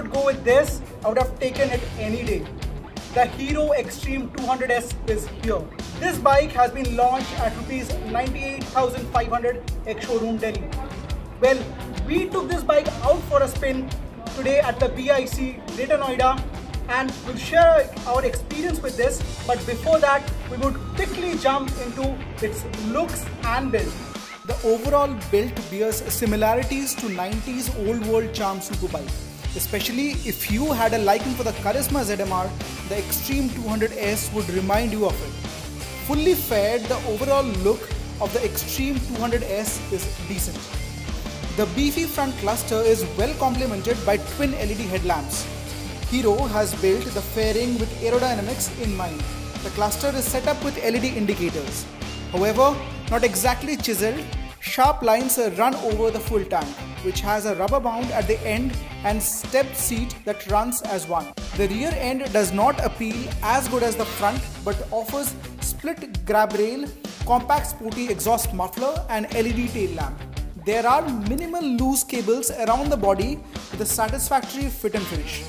could go with this, I would have taken it any day. The Hero Xtreme 200S is here. This bike has been launched at rupees 98,500 ex-showroom Delhi. Well, we took this bike out for a spin today at the BIC Greater Noida, and we'll share our experience with this. But before that, we would quickly jump into its looks and build. The overall build bears similarities to 90s old world charm superbike. Especially if you had a liking for the Charisma ZMR, the Xtreme 200S would remind you of it. Fully fed, the overall look of the Xtreme 200S is decent. The beefy front cluster is well complemented by twin LED headlamps. Hero has built the fairing with aerodynamics in mind. The cluster is set up with LED indicators. However, not exactly chiseled, sharp lines run over the full tank, which has a rubber bound at the end and stepped seat that runs as one. The rear end does not appeal as good as the front, but offers split grab rail, compact sporty exhaust muffler and LED tail lamp. There are minimal loose cables around the body with a satisfactory fit and finish.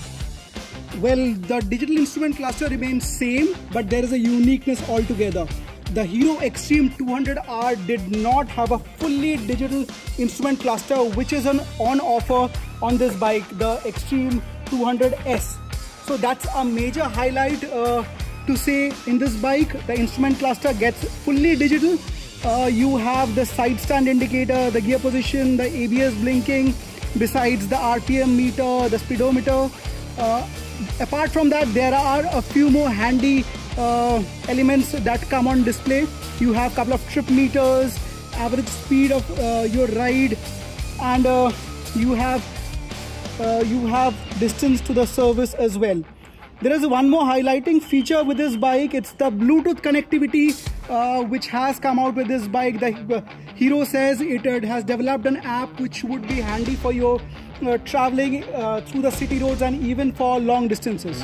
Well, the digital instrument cluster remains same, but there is a uniqueness altogether. The Hero Xtreme 200R did not have a fully digital instrument cluster, which is on offer on this bike, the Xtreme 200S. So that's a major highlight to say in this bike. The instrument cluster gets fully digital. You have the side stand indicator, the gear position, the ABS blinking, besides the RPM meter, the speedometer. Apart from that, there are a few more handy elements that come on display. You have a couple of trip meters, average speed of your ride, and you have distance to the service as well. There is one more highlighting feature with this bike. It's the Bluetooth connectivity which has come out with this bike. The Hero says it has developed an app which would be handy for your traveling through the city roads and even for long distances.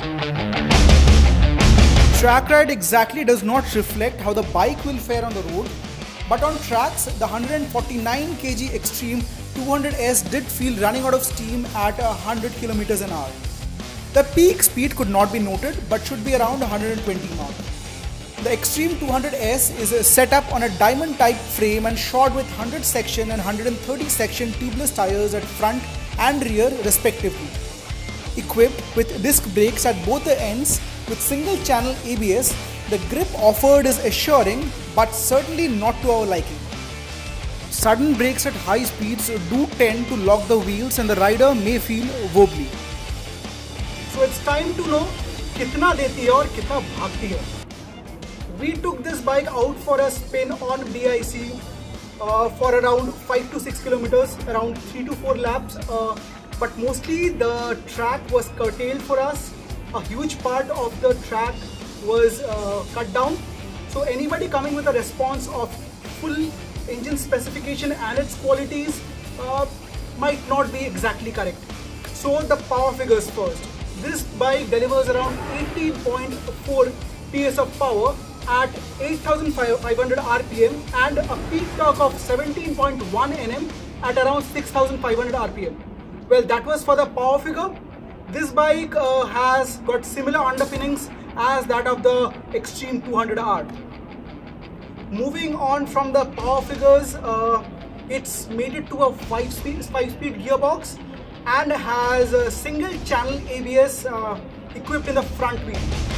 Track ride exactly does not reflect how the bike will fare on the road, but on tracks, the 149 kg Xtreme 200S did feel running out of steam at 100 km an hour. The peak speed could not be noted, but should be around 120 mark. The Xtreme 200S is set up on a diamond type frame and shod with 100 section and 130 section tubeless tires at front and rear respectively. Equipped with disc brakes at both the ends with single channel ABS, the grip offered is assuring but certainly not to our liking. Sudden brakes at high speeds do tend to lock the wheels and the rider may feel wobbly. So it's time to know kitna deti hai aur kitna bhagti hai. We took this bike out for a spin on BIC for around 5 to 6 kilometers, around 3 to 4 laps, but mostly the track was curtailed for us. A huge part of the track was cut down, so anybody coming with a response of full engine specification and its qualities might not be exactly correct. So the power figures first. This bike delivers around 18.4 PS of power at 8,500 RPM and a peak torque of 17.1 Nm at around 6,500 RPM. Well, that was for the power figure. This bike has got similar underpinnings as that of the Xtreme 200R. Moving on from the power figures, it's made it to a 5-speed gearbox and has a single channel ABS equipped in the front wheel.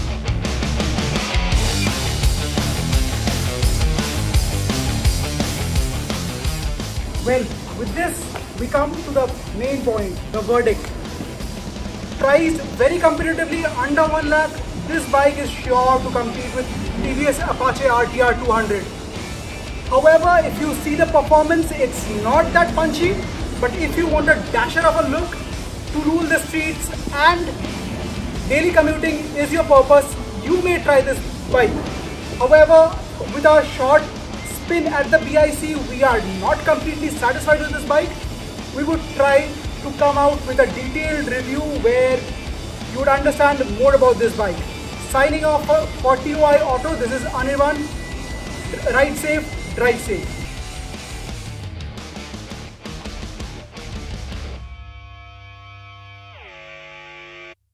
Well, with this we come to the main point, the verdict. Priced very competitively under 1 lakh, this bike is sure to compete with TVS Apache RTR 200. However, if you see the performance, it's not that punchy, but if you want a dasher of a look to rule the streets and daily commuting is your purpose, you may try this bike. However, with our short spin at the BIC, we are not completely satisfied with this bike. We would try to come out with a detailed review where you would understand more about this bike. Signing off for TOI Auto, this is Anirban. Ride safe, drive safe.